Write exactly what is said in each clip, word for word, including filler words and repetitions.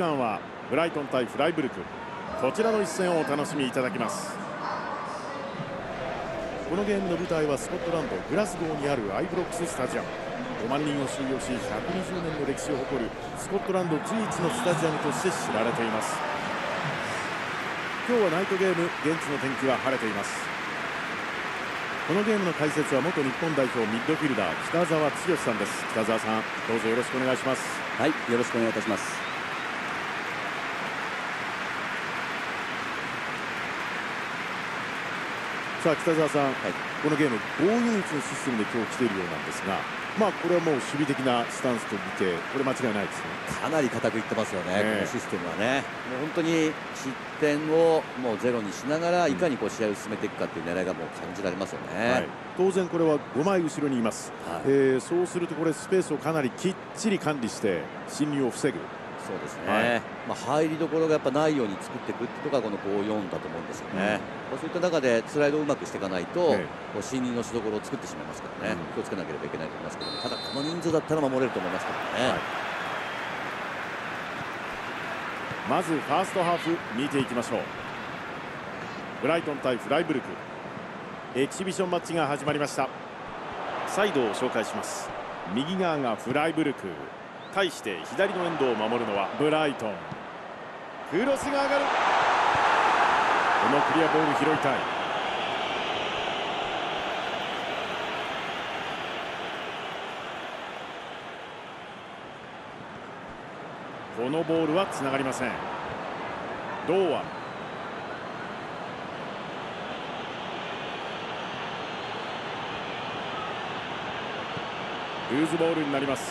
間はブライトン対フライブルク、こちらの一戦をお楽しみいただきます。このゲームの舞台はスコットランドグラスゴーにあるアイブロックススタジアム。ごまんにんを収容しひゃくにじゅうねんの歴史を誇るスコットランド随一のスタジアムとして知られています。今日はナイトゲーム、現地の天気は晴れています。このゲームの解説は元日本代表ミッドフィルダー北澤剛さんです。北澤さん、どうぞよろしくお願いします。 はい、よろしくお願いいたします。 さあ北澤さん、はい、このゲーム防御率のシステムで今日来ているようなんですが、まあこれはもう守備的なスタンスと見てこれ間違いないですね。かなり固くいってますよね、えー、このシステムはね。もう本当に失点をもうゼロにしながらいかにこう試合を進めていくかっていう狙いがもう感じられますよね、はい、 当然これはごまい後ろにいます、はい、えー、そうするとこれスペースをかなりきっちり管理して侵入を防ぐ。 そうですね、はい、まあ入りどころがやっぱないように作っていくっていうのがこのごよんだと思うんですよね、うん、そういった中でスライドをうまくしていかないと、ええ、こう侵入のしどころを作ってしまいますからね、うん、気をつけなければいけないと思いますけども、ただこの人数だったら守れると思いますからね、はい、 まずファーストハーフ見ていきましょう。ブライトン対フライブルク、エキシビションマッチが始まりました。サイドを紹介します。右側がフライブルク、対して左のエンドを守るのはブライトン。クロスが上がる。このクリアボール拾いたい。このボールはつながりません。堂安、ルーズボールになります。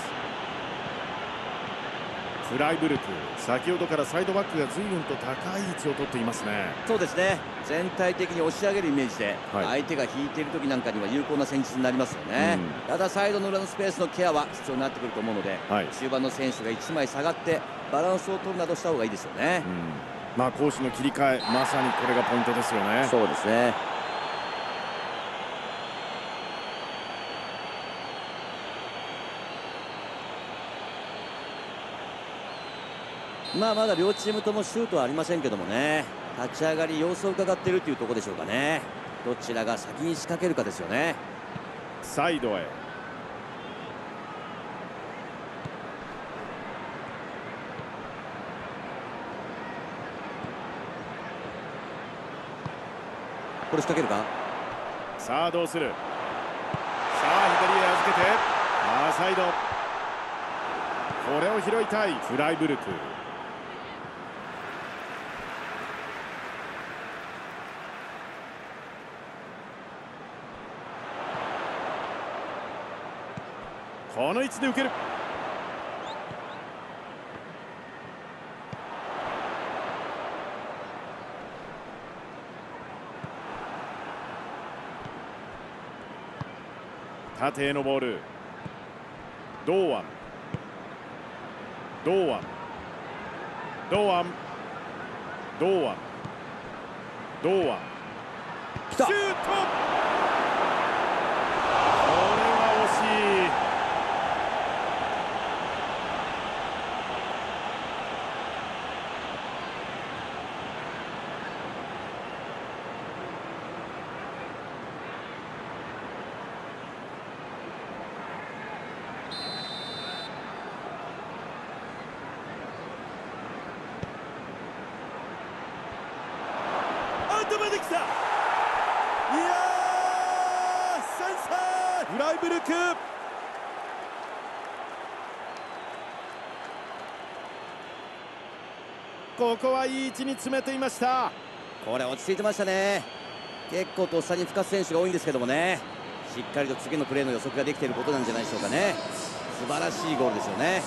フライブルク、先ほどからサイドバックが随分と高い位置を取っていますね。 そうですね、全体的に押し上げるイメージで、はい、相手が引いている時なんかには有効な戦術になりますよね、うん、ただサイドの裏のスペースのケアは必要になってくると思うので、はい、中盤の選手がいちまい下がってバランスを取るなどした方がいいですよね、 うん、まあ攻守の切り替え、まさにこれがポイントですよね。 そうですね。まあまだ両チームともシュートはありませんけどもね、立ち上がり様子を伺っているというところでしょうかね。どちらが先に仕掛けるかですよね。 サイドへ、 これ仕掛けるか。 さあどうする。さあ左へ預けて、ああサイド、これを拾いたいフライブルク。この位置で受ける。縦へのボール、堂安、堂安、堂安、堂安、堂安、 来た。 シュート。これは惜しい。できた。いやー、先制フライブルク。ここはいい位置に詰めていました。 これ落ち着いてましたね。結構とっさに吹かす選手が多いんですけどもね、しっかりと次のプレーの予測ができていることなんじゃないでしょうかね。素晴らしいゴールですよね。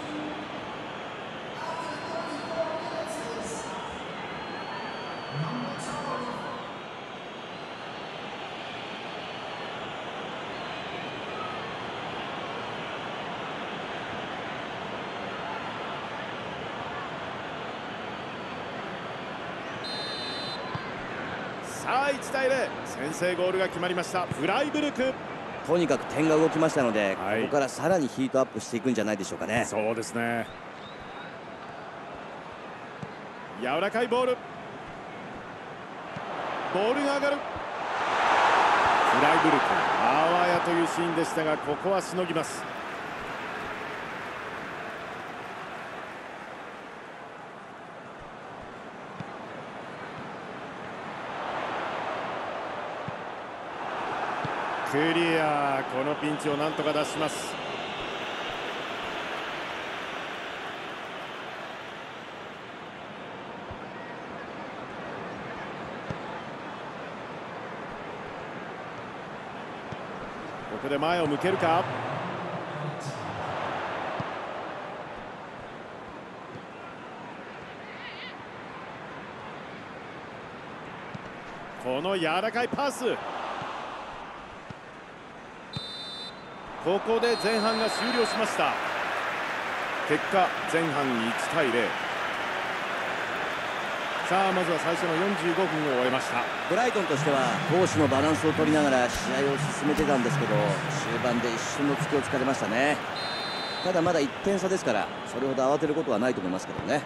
さあいちたいゼロ、先制ゴールが決まりましたフライブルク。 とにかく点が動きましたので、はい、ここからさらにヒートアップしていくんじゃないでしょうかね。 そうですね。 柔らかいボール、ボールが上がる。フライブルク、あわやというシーンでしたが、ここはしのぎます。クリア、このピンチをなんとか脱します。ここで前を向けるか。この柔らかいパス、ここで前半が終了しました。結果前半いちたいゼロ。さあまずは最初のよんじゅうごふんを終えました。 ブライトンとしては攻守のバランスを取りながら試合を進めてたんですけど、終盤で一瞬の隙を突かれましたね。ただまだいってん差ですから、それほど慌てることはないと思いますけどね。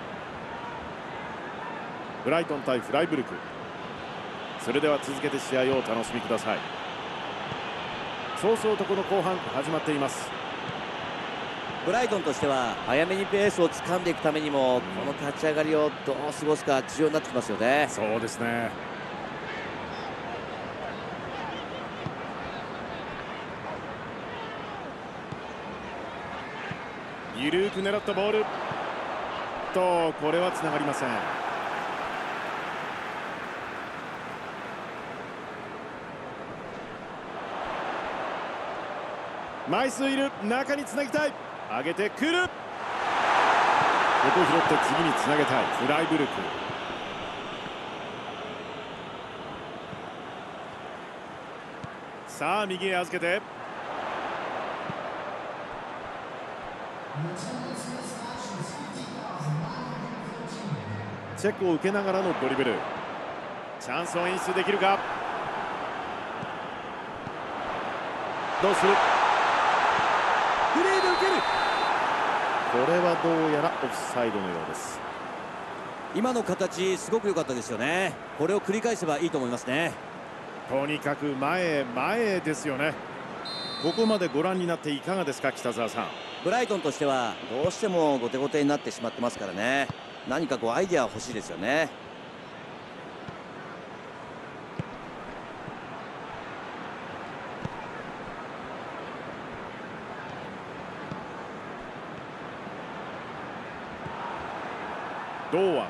ブライトン対フライブルク、それでは続けて試合をお楽しみください。早々とこの後半始まっています。 ブライトンとしては早めにペースを掴んでいくためにも、この立ち上がりをどう過ごすか重要になってきますよね。 そうですね。ゆるく狙ったボールと、これはつながりません。枚数いる、中につなぎたい、上げてくる、ここ拾って次につなげたいフライブルク。さあ右へ預けて、チェックを受けながらのドリブル、チャンスを演出できるか。どうする、フリーで受ける。これはどうやらオフサイドのようです。 今の形すごく良かったですよね。これを繰り返せばいいと思いますね。 とにかく前へ前へですよね。ここまでご覧になっていかがですか、北澤さん。 ブライトンとしてはどうしても後手後手になってしまってますからね。何かこうアイデア欲しいですよね。 堂安、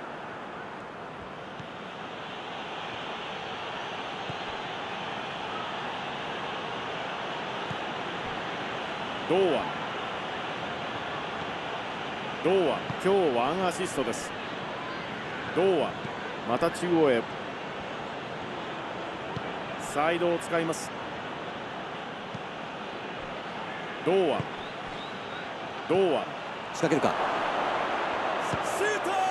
堂安、堂安、今日ワンアシストです。堂安、また中央へ、サイドを使います。堂安、堂安、 仕掛けるか。 シュート。いや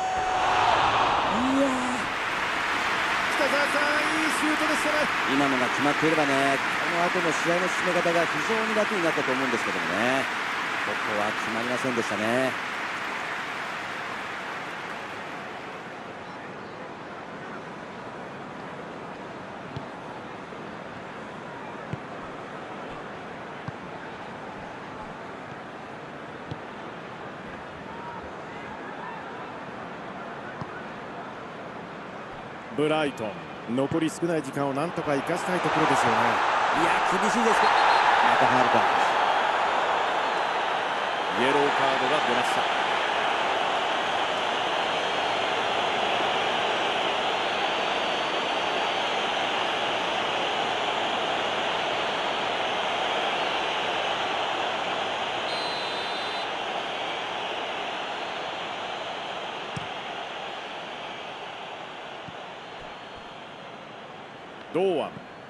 北澤さん、いいシュートでしたね。 今のが決まっていればね、この後の試合の進め方が非常に楽になったと思うんですけどもね、ここは決まりませんでしたね。 ブライトン、残り少ない時間をなんとか生かしたいところですよね。 いや厳しいですけど、またファウルか。 イエローカードが出ました。堂安、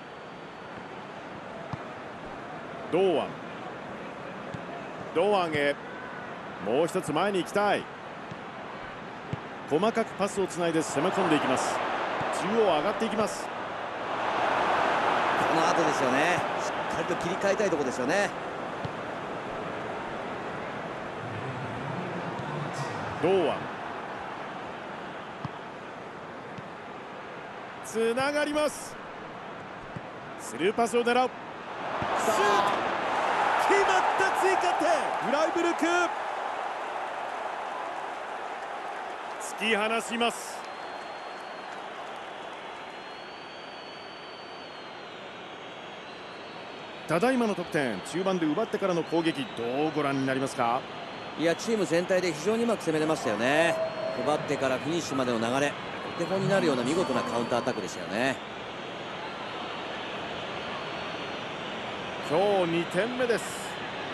堂安、堂安へ、もう一つ前に行きたい。細かくパスをつないで攻め込んでいきます。中央上がっていきます。 この後ですよね。しっかりと切り替えたいところですよね。 堂安、 つながります。スルーパスを狙う。シュート決まった。追加点。フライブルク突き放します。ただいまの得点、中盤で奪ってからの攻撃、どうご覧になりますか？ いや、チーム全体で非常にうまく攻めれましたよね。奪ってからフィニッシュまでの流れ、お手本になるような見事なカウンターアタックでしたよね。 今日にてんめです。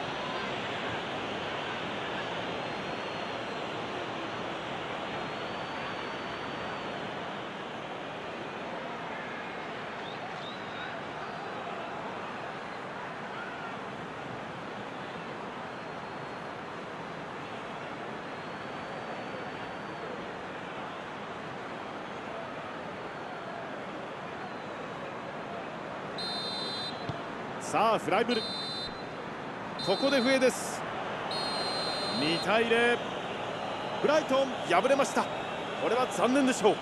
さあフライブル、ここで笛です。にたいゼロ、ブライトン敗れました。これは残念でしょう。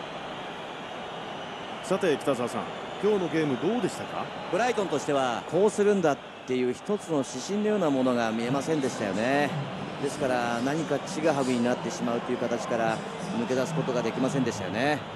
さて北澤さん、今日のゲームどうでしたか？ ブライトンとしてはこうするんだっていう一つの指針のようなものが見えませんでしたよね。ですから何かちぐはぐになってしまうという形から抜け出すことができませんでしたよね。